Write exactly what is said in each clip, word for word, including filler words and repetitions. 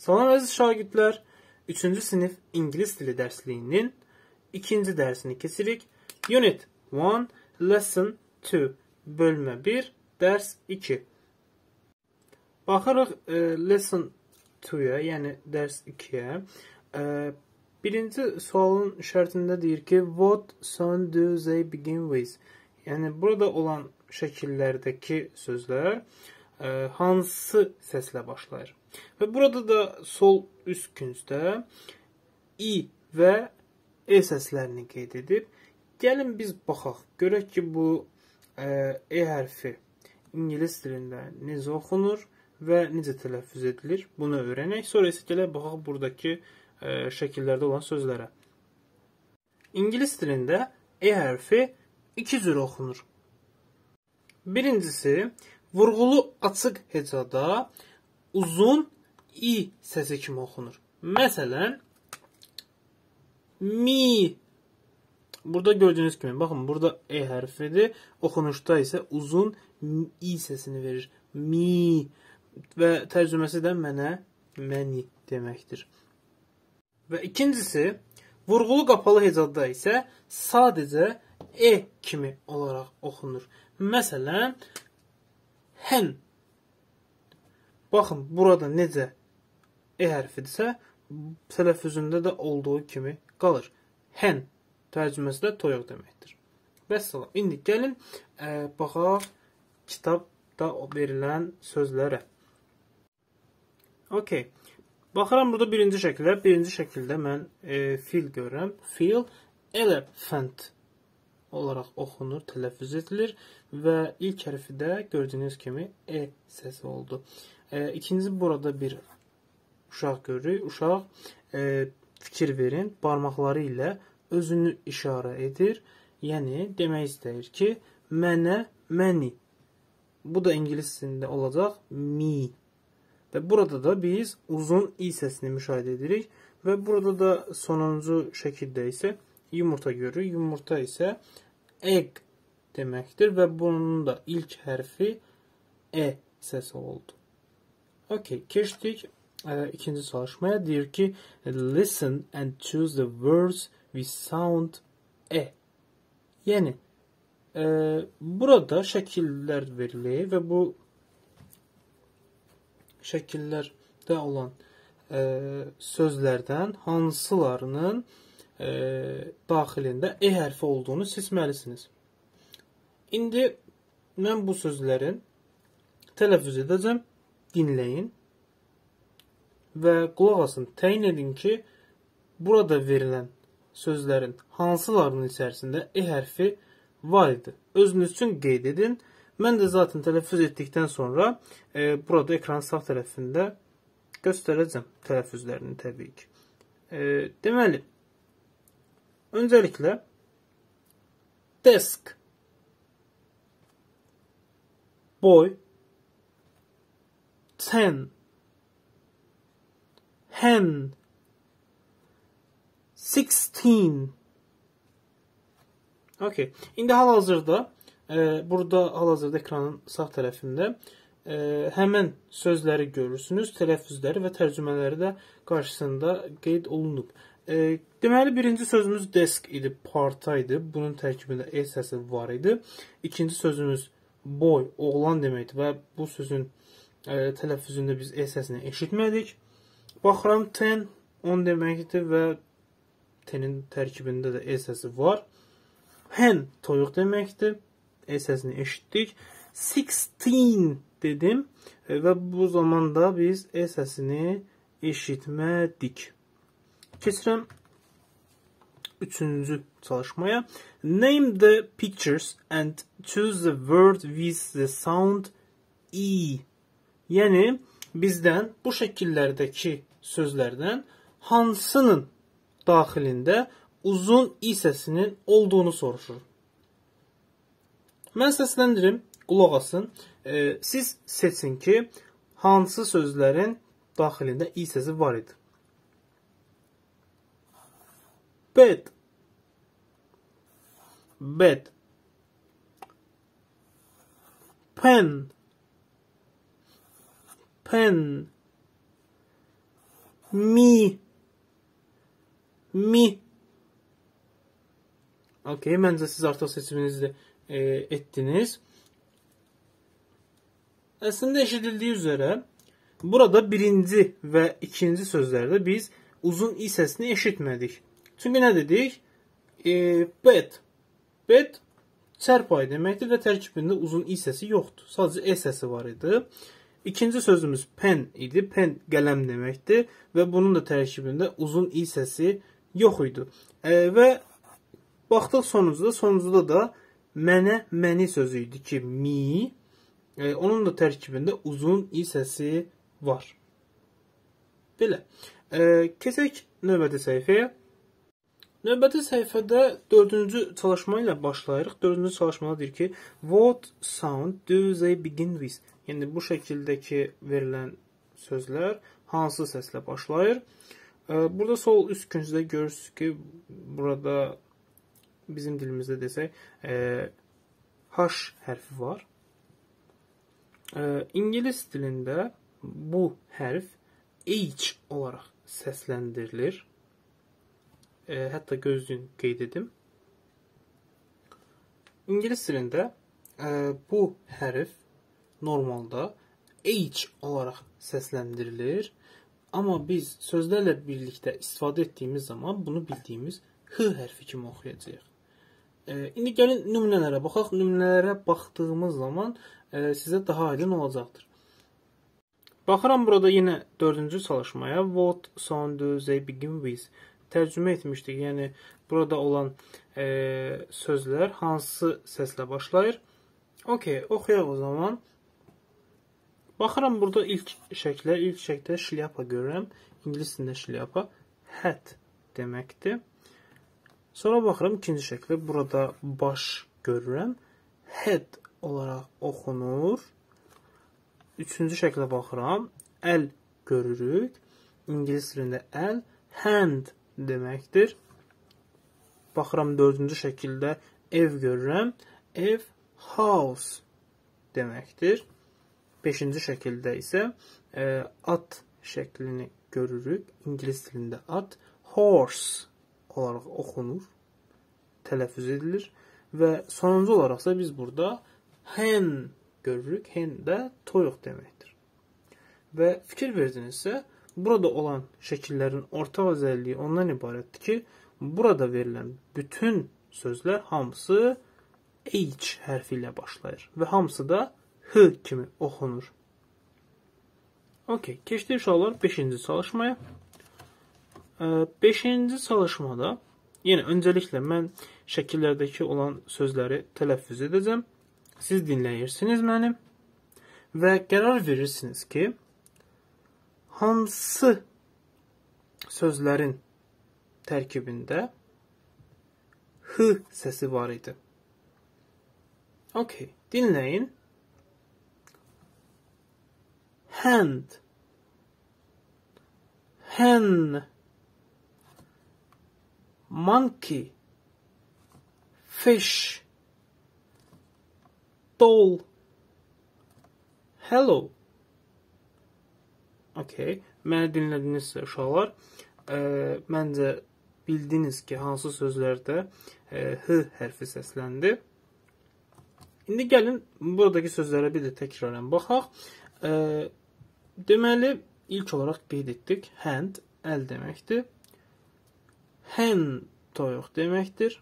Salam əziz şagirdlər, üçüncü sinif İngilis dili dərsliyinin ikinci dərsini keçirik. Unit bir, Lesson iki, bölmə bir, dərs iki. Baxırıq e, Lesson ikiyə, yəni dərs ikiyə. E, birinci sualın şərtində deyir ki, what sound do they begin with? Yəni, burada olan şəkillərdəki sözlər e, hansı səslə başlayır? Və burada da sol üst küncdə i və e səslərini qeyd edib. Gəlin biz baxaq, görək ki, bu e, e hərfi İngilis dilində necə oxunur və necə tələffüz edilir. Bunu öyrənək. Sonra isə gələk baxaq buradakı e, şəkillərdə olan sözlərə. İngilis dilində e hərfi iki cür oxunur. Birincisi, vurğulu açıq hecada uzun i səsi kimi oxunur. Məsələn, mi. Burada gördüyünüz kimi, baxın, burada e hərfidir. Oxunuşda isə uzun i səsini verir. Mi. Və tərcüməsi də mənə, məni deməkdir. Və ikincisi, vurğulu qapalı hecada isə sadəcə e kimi olaraq oxunur. Məsələn, hän. Baxın, burada necə e hərfidirsə, tələffüzündə də olduğu kimi qalır. Hän tərcüməsi də toyuq deməkdir. Vəssalam. İndi gəlin, ə, baxaq kitabda verilən sözlərə. Okay. Baxıram burada birinci şəkildə. Birinci şəkildə mən e, fil görürəm. Fil, elephant olaraq oxunur, tələffüz edilir və ilk hərfi də gördüyünüz kimi e səsi oldu. E, ikinci burada bir uşaq görürük. Uşaq e, fikir verin, barmaqları ilə özünü işarə edir. Yəni, demək istəyir ki, mənə, məni. Bu da ingilis dilində olacaq mi. Və burada da biz uzun i səsini müşahidə edirik. Və burada da sonuncu şəkildə isə yumurta görürük. Yumurta isə egg deməkdir və bunun da ilk hərfi e səsi oldu. Okay, keçdik ə, ikinci çalışmaya. Deyir ki, listen and choose the words with sound e. Yəni, ə, burada şəkillər verilir və bu şəkillərdə olan ə, sözlərdən hansılarının ə, daxilində e hərfi olduğunu seçməlisiniz. İndi mən bu sözlərin tələffüz edəcəm. Dinləyin və qulaq asın, təyin edin ki, burada verilən sözlərin hansılarının içərisində e hərfi var idi. Özünüz üçün qeyd edin. Mən də zaten tələffüz etdikdən sonra e, burada ekranın sağ tərəfində göstərəcəm tələffüzlərini təbii ki. E, deməli, öncəliklə desk, boy, ten, hen, sixteen. Okay. İndi hal-hazırda e, burada hal-hazırda ekranın sağ tərəfində e, həmən sözləri görürsünüz, tələffüzləri və tərcümələri də qarşısında qeyd olunub. E, deməli, birinci sözümüz desk idi, parta idi. Bunun tərkibində e səsi var idi. İkinci sözümüz boy, oğlan deməkdir və bu sözün e, tələffüzündə biz e səsini eşitmədik. Baxıram, ten, on deməkdir və tenin tərkibində də e səsi var. Hen, toyuq deməkdir. E səsini eşitdik. sixteen dedim və bu zamanda biz e səsini eşitmədik. Keçirəm üçüncü çalışmaya. Name the pictures and choose the word with the sound e. Yəni, bizdən bu şəkillərdəki sözlərdən hansının daxilində uzun i səsinin olduğunu soruşur. Mən səsləndirim, qulaq asın. E, siz seçin ki, hansı sözlərin daxilində i səsi var idi. Bed, bed, pen, pen, Mi. Mi. Okey, məncə siz artıq seçiminizi e, etdiniz. Əslində eşidildiyi üzrə burada birinci və ikinci sözlərdə biz uzun i səsini eşitmədik. Çünki nə dedik? E, bed. Bed çərpayı deməkdir və tərkibində uzun i səsi yoxdur. Sadəcə e səsi var idi. İkinci sözümüz pen idi. Pen qələm deməkdir və bunun da tərkibində uzun i səsi yox idi. E, və baxdıq sonuncuda, sonuncuda da mənə, məni sözü idi ki, mi. E, onun da tərkibində uzun i səsi var. Belə. E, keçək növbəti səhifəyə. Növbəti səhifədə dördüncü çalışma ilə başlayırıq. Dördüncü çalışmada deyir ki, what sound do they begin with? Yəni, bu şəkildəki verilən sözlər hansı səslə başlayır? E, burada sol üst küncdə görürsünüz ki, burada bizim dilimizdə desək, e, H hərfi var. E, İngilis dilində bu hərf H olaraq səsləndirilir. E, hətta gözlüyün qeyd edim. İngilis dilində e, bu hərf normalda H olaraq səsləndirilir. Amma biz sözlərlə birlikdə istifadə etdiyimiz zaman bunu bildiyimiz H hərfi kimi oxuyacağıq. E, indi gəlin nümunələrə baxaq. Nümunələrə baxdığımız zaman e, sizə daha aydın olacaqdır. Baxıram burada yenə dördüncü çalışmaya. What sound do they begin with? Tərcümə etmişdik. Yəni burada olan e, sözlər hansı səslə başlayır? Okey, oxuyaq o zaman. Baxıram burada ilk şəklə, ilk şəklə şlyapa görürəm. İngilis dilində şlyapa hat deməkdir. Sonra baxıram ikinci şəklə. Burada baş görürəm. Head olaraq oxunur. Üçüncü şəklə baxıram. Əl görürük. İngilis dilində əl hand deməkdir. Baxıram dördüncü şəkildə ev görürəm. Ev house deməkdir. Beşinci şəkildə isə e, at şəklini görürük. İngilis dilində at horse olaraq oxunur, tələffüz edilir və sonuncu olaraqsa biz burada hen görürük. Hen də toyuq deməkdir. Və fikir verdinizsə, burada olan şəkillərin ortaq özelliyi ondan ibarətdir ki, burada verilən bütün sözlər hamısı H hərfi ilə başlayır və hamısı da H kimi oxunur. Okey, keçdik uşaqlar beşinci çalışmaya. beşinci çalışmada yenə öncəliklə mən şəkillərdəki olan sözləri tələffüz edəcəm. Siz dinləyirsiniz məni və qərar verirsiniz ki, hansı sözlərin tərkibində H səsi var idi. Okey, dinləyin. Hand, hen, monkey, fish, doll, hello. Okey, məni dinlədinizsə uşaqlar, e, məncə bildiniz ki, hansı sözlərdə e, H hərfi səsləndi. İndi gəlin buradakı sözlərə bir də təkrarən baxaq. E, deməli, ilk olaraq qeyd etdik. Hand, əl deməkdir. Hen, toyuq deməkdir.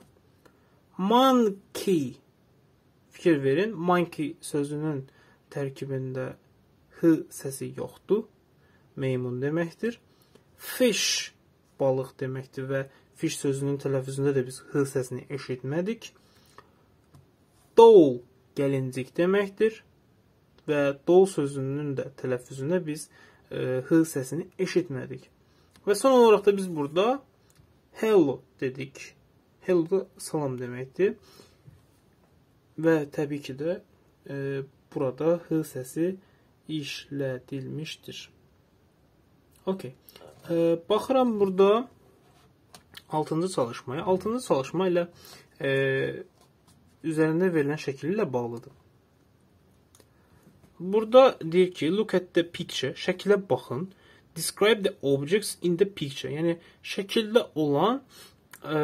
Monkey, fikir verin, monkey sözünün tərkibində H səsi yoxdur. Meymun deməkdir. Fish, balıq deməkdir və fish sözünün tələffüzündə də biz H səsini eşitmədik. Doll, gəlincik deməkdir. Və doll sözünün də tələffüzündə biz e, H səsini eşitmədik. Və son olaraq da biz burada hello dedik. Hello da salam deməkdir. Və təbii ki də e, burada H səsi işlədilmişdir. Okey. E, baxıram burada altıncı çalışmaya. altıncı çalışma ilə e, üzərində verilən şəkil ilə bağlıdır. Burada deyir ki, look at the picture. Şəkilə baxın. Describe the objects in the picture. Yəni şəkildə olan ə,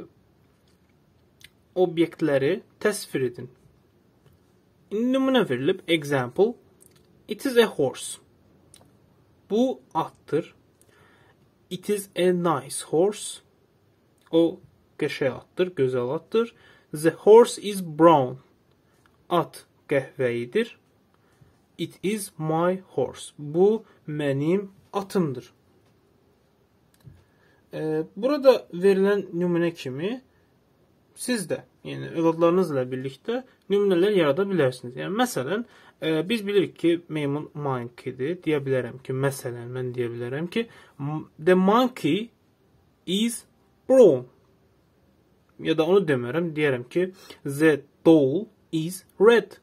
obyektləri təsvir edin. Nümunə verilib. Example. It is a horse. Bu atdır. It is a nice horse. O qəşəng atdır, gözəl atdır. The horse is brown. At qəhvəyidir. It is my horse. Bu mənim atımdır. Ee, burada verilən nümunə kimi siz də, yəni övladlarınızla birlikdə nümunələr yarada bilərsiniz. Yəni məsələn, e, biz bilirik ki, meymun monkeydir. Deyə bilərəm ki, məsələn, mən deyə bilərəm ki, the monkey is brown. Ya da onu demərəm, deyərəm ki, the doll is red.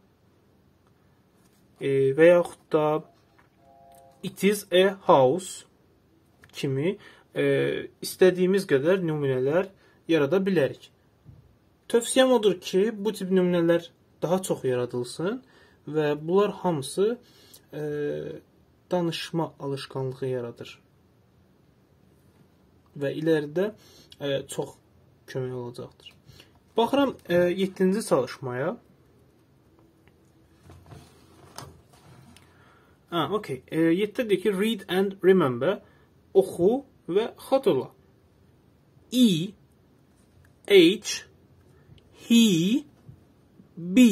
E, və yaxud da it is a house kimi e, istədiyimiz qədər nümunələr yarada bilərik. Tövsiyəm odur ki, bu tip nümunələr daha çox yaradılsın və bunlar hamısı e, danışma alışkanlığı yaradır. Və iləridə e, çox kömək olacaqdır. Baxıram e, yeddinci çalışmaya. Ha, okay. E, yeddə deyir ki, read and remember. Oxu və xatırla. E, H, he, be.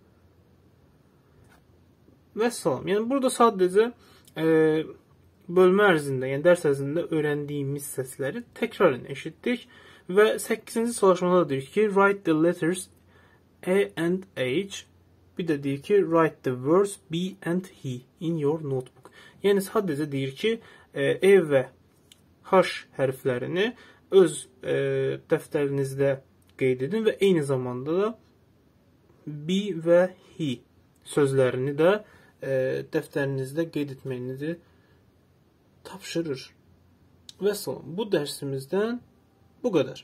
Və salam. Yəni burada sadəcə e, bölmə ərzində, yəni dərs ərzində öyrəndiyimiz səsləri təkrar eşitdik və səkkizinci çalışmada da deyir ki, write the letters A and H. Bir də deyir ki, write the words B and he in your notebook. Yəni sadəcə deyir ki, E və H hərflərini öz e, dəftərinizdə qeyd edin və eyni zamanda da B və he sözlərini də e, dəftərinizdə qeyd etməyinizi tapşırır. Və salam, bu dərsimizdən bu qədər.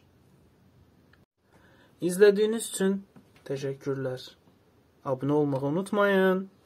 İzlədiyiniz üçün təşəkkürlər. Abunə olmağı unutmayın.